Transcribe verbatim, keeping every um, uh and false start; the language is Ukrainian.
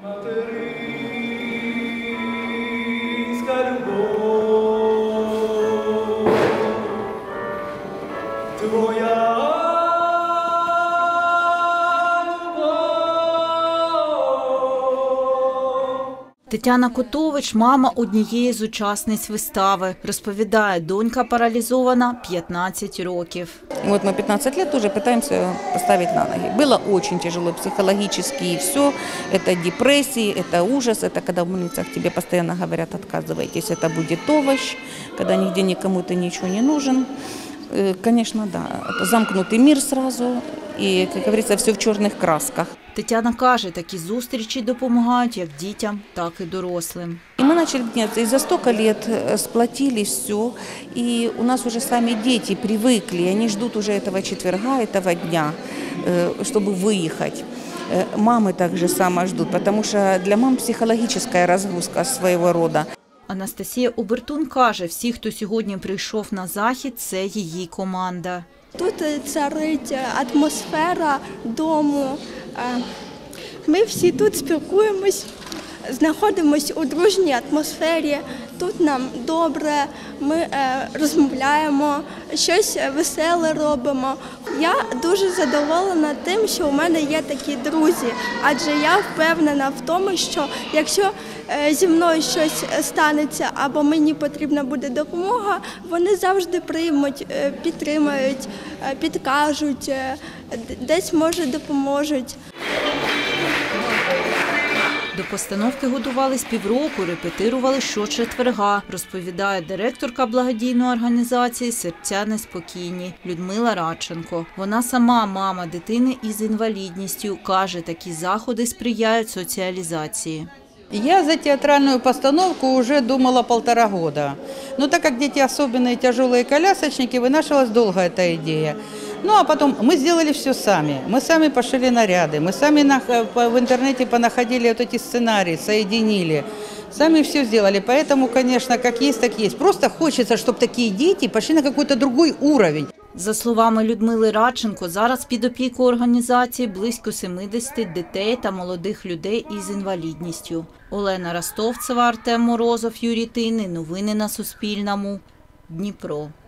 Материнська любов твоя. Тетяна Котович – мама однієї з учасниць вистави. Розповідає, донька паралізована п'ятнадцять років. Вот мы пятнадцать лет уже пытаемся поставить на ноги. Было очень тяжело психологически и все. Это депрессии, это ужас, это когда в больницах тебе постоянно говорят, отказывайтесь, это будет овощ, когда нигде никому ты ничего не нужен. Конечно, да, это замкнутый мир сразу и, как говорится, все в черных красках. Тетяна каже, такі зустрічі допомагають як дітям, так і дорослим. И мы начали меняться, и за столько лет сплотились все, и у нас уже сами дети привыкли, они ждут уже этого четверга, этого дня, чтобы выехать. Мамы также само ждут, потому что для мам психологическая разгрузка своего рода. Анастасія Обертун каже, всі, хто сьогодні прийшов на захід, це її команда. Тут царить атмосфера дому. Ми всі тут спілкуємось, знаходимося у дружній атмосфері. Тут нам добре, ми розмовляємо, щось веселе робимо. Я дуже задоволена тим, що у мене є такі друзі, адже я впевнена в тому, що якщо зі мною щось станеться або мені потрібна буде допомога, вони завжди приймуть, підтримають, підкажуть, десь, може, допоможуть. До постановки готувались півроку, репетирували щочетверга, розповідає директорка благодійної організації «Серця неспокійні» Людмила Радченко. Вона сама мама дитини із інвалідністю. Каже, такі заходи сприяють соціалізації. Я за театральную постановку уже думала полтора года. Но так как дети особенные, тяжелые колясочники, вынашивалась долго эта идея. Ну а потом мы сделали все сами. Мы сами пошили наряды, мы сами в интернете понаходили вот эти сценарии, соединили. Сами все сделали. Поэтому, конечно, как есть, так есть. Просто хочется, чтобы такие дети пошли на какой-то другой уровень. За словами Людмили Радченко, зараз під опікою організації близько сімдесят дітей та молодих людей із інвалідністю. Олена Ростовцева, Артем Морозов, Юрій Тинний. Новини на Суспільному. Дніпро.